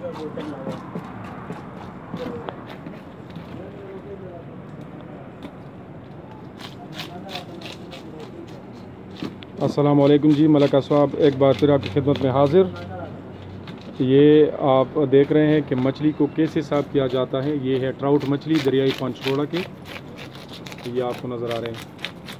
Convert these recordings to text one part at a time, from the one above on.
अस्सलाम वालेकुम जी, मलका साहब एक बार फिर आपकी खिदमत में हाज़िर। ये आप देख रहे हैं कि मछली को कैसे साफ़ किया जाता है। ये है ट्राउट मछली दरियाई पंचतोड़ा की, ये आपको नज़र आ रहे हैं।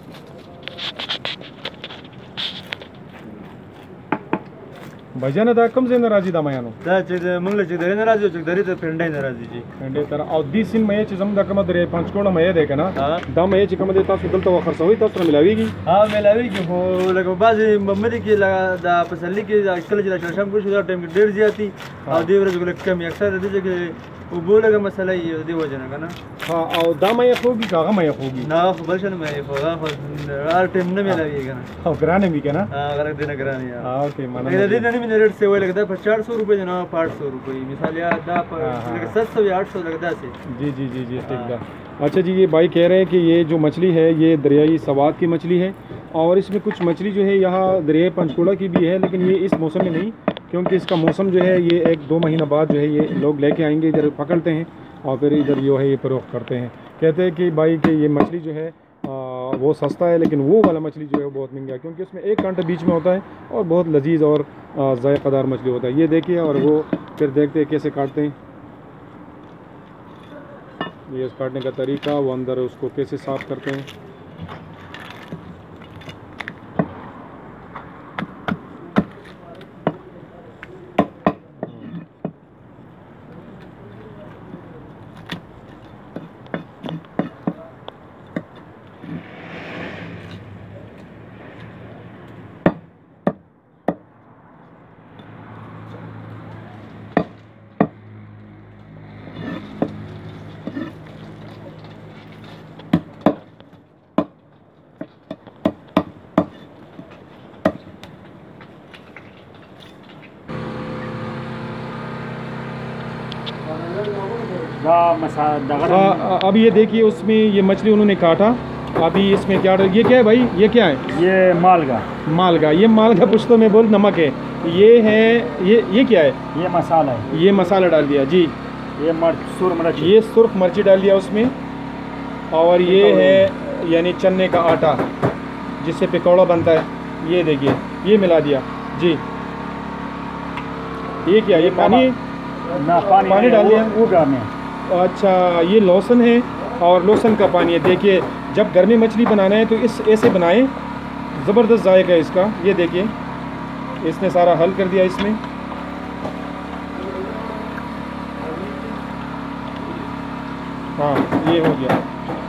भाईजान दा कम से नाराजी दा मयानो दा चे मंगले चे दरे नाराजी चे दरे तो पेंडे नाराजी जी पेंडे तर और दिसिन मये चे जम दा कम दरियाई पंचतोड़ा मये देखे ना दा मये चे कम देता सुदल तो खर्च होई तो मिलावेगी। हां मिलावेगी हो लगे बाजी मम्मी की लगा दा पसली की अक्ल चे शाम को शुरू टाइम की 1.5 जाती और देवर जो कम अक्सर दे के वो बोलेगा मसला ये दे वजह ना ना। हां और दा मये होगी का मये होगी ना बलशन मये होगा हर टाइम न मिलावेगी ना और ग्राने भी के ना हां अगर दिन ग्राने हां ओके माना मेरे दिन नहीं मेरे रेट से वो लगता है 400 रुपए जना 500 रुपए मिसाल या दा लगे 700 या 800 लगता है। जी जी जी जी ठीक है। अच्छा जी, ये भाई कह रहे हैं कि ये जो मछली है ये दरियाई सवाद की मछली है और इसमें कुछ मछली जो है यहाँ दरियाई पंचतोड़ा की भी है, लेकिन ये इस मौसम में नहीं, क्योंकि इसका मौसम जो है ये 1-2 महीना बाद जो है ये लोग लेके आएंगे, इधर पकड़ते हैं और फिर इधर जो है ये फ़रोख्त करते हैं। कहते हैं कि भाई कि ये मछली जो है वो सस्ता है, लेकिन वो वाला मछली जो है वो बहुत महंगा है, क्योंकि उसमें एक कांटा बीच में होता है और बहुत लजीज और ज़ायक़ादार मछली होता है। ये देखिए और वो फिर देखते हैं कैसे काटते हैं, ये उस काटने का तरीका, वो अंदर उसको कैसे साफ़ करते हैं। अब ये देखिए उसमें ये मछली उन्होंने काटा, अभी इसमें क्या, ये क्या है भाई, ये क्या है? ये मालगा। मालगा, ये मालगा पुश्तो में बोल नमक है। ये है ये क्या है? ये मसाला है। ये मसाला डाल दिया जी। ये सुर्ख मिर्ची डाल दिया उसमें, और ये है यानी चने का आटा जिससे पकौड़ा बनता है, ये देखिए ये मिला दिया जी। ये क्या, ये पानी ना? पानी डाल दिया वो में। अच्छा, ये लहसुन है और लहसुन का पानी है। देखिए जब घर में मछली बनाना है तो इस ऐसे बनाएं, ज़बरदस्त जायका है इसका। ये देखिए इसने सारा हल कर दिया इसमें। हाँ ये हो गया।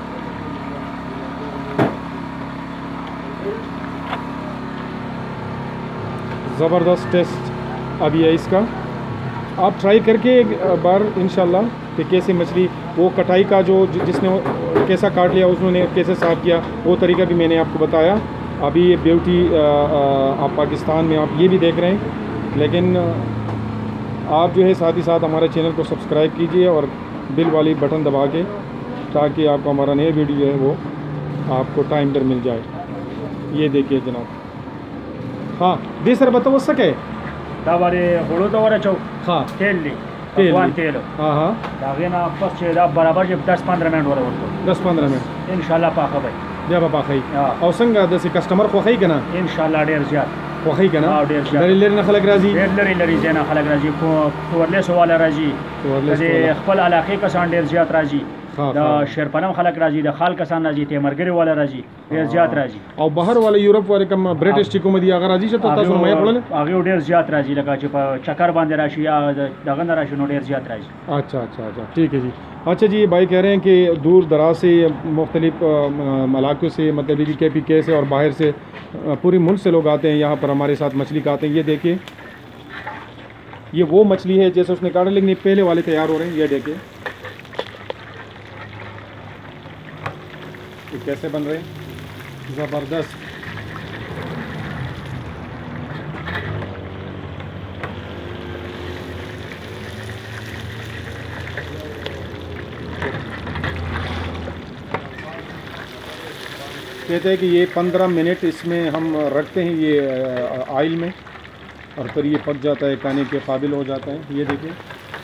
ज़बरदस्त टेस्ट अभी है इसका, आप ट्राई करके एक बार इंशाल्लाह कि कैसे मछली वो कटाई का जो जिसने कैसा काट लिया, उसने कैसे साफ़ किया, वो तरीका भी मैंने आपको बताया। अभी ये ब्यूटी आप पाकिस्तान में आप ये भी देख रहे हैं, लेकिन आप जो है साथ ही साथ हमारे चैनल को सब्सक्राइब कीजिए और बिल वाली बटन दबा के, ताकि आपको हमारा नया वीडियो है वो आपको टाइम पर मिल जाए। ये देखिए जनाब। हाँ दे सर बताओ वो सके दावारे होड़ो दवारे चौ हाँ तेल ली तेल हाँ हाँ दागे ना बस छे बराबर जब 10-15 मिनट वाला होतो 10-15 मिनट इंशाल्लाह पाखा भाई जब पाखई और संग दसी कस्टमर को खई कना इंशाल्लाह डेर ज्यादा को खई कना दरिलर न खलक राजी डेर जेना खलक राजी को तोरले सवाल राजी जे खपल इलाके का सान डेर ज्यादा राजी दा शेरपनम खलक राजी दा खाल कसान राजी ते मरगरे वाला राजी डेर ज्यादा राजी और बाहर वाले यूरोप वाले कम ब्रिटिश टिको में दिया अगर राजी तो तासो मय पड़ले आगे डेर ज्यादा राजी लगा जे चक्कर बांधे राशी या दगन राशी नो डेर ज्यादा राजी। अच्छा अच्छा अच्छा ठीक है जी। अच्छा जी, भाई कह रहे हैं कि दूर दराज से मुख्तलिफ इलाकों से, मतलब कि KPK से और बाहर से पूरी मुल्क से लोग आते हैं यहाँ पर हमारे साथ मछली खाते हैं। ये देखिए ये वो मछली है जैसे उसने काटा, लेकिन ये पहले वाले तैयार हो रहे हैं। ये देखिए ये कैसे बन रहे हैं, ज़बरदस्त। कहते हैं कि ये 15 मिनट इसमें हम रखते हैं ये ऑयल में, और फिर ये पक जाता है, खाने के काबिल हो जाता है। ये देखिए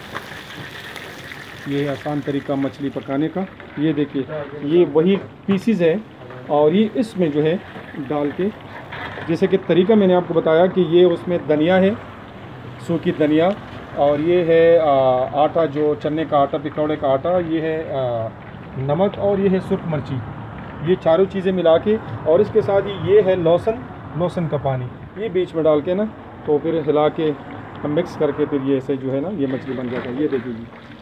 ये है आसान तरीका मछली पकाने का। ये देखिए, ये वही पीसीज है और ये इसमें जो है डाल के, जैसे कि तरीका मैंने आपको बताया कि ये उसमें धनिया है, सूखी धनिया, और ये है आटा, जो चने का आटा, पकौड़े का आटा, ये है नमक, और ये है सुर्ख मिर्ची। ये चारों चीज़ें मिला के, और इसके साथ ही ये है लहसुन का पानी, ये बीच में डाल के ना, तो फिर हिला के मिक्स करके फिर ये ऐसे जो है ना, ये मछली बन जाता है। ये देखिए जी।